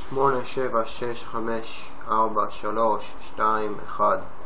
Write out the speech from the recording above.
8, 7, 6, 5, 4, 3, 2, 1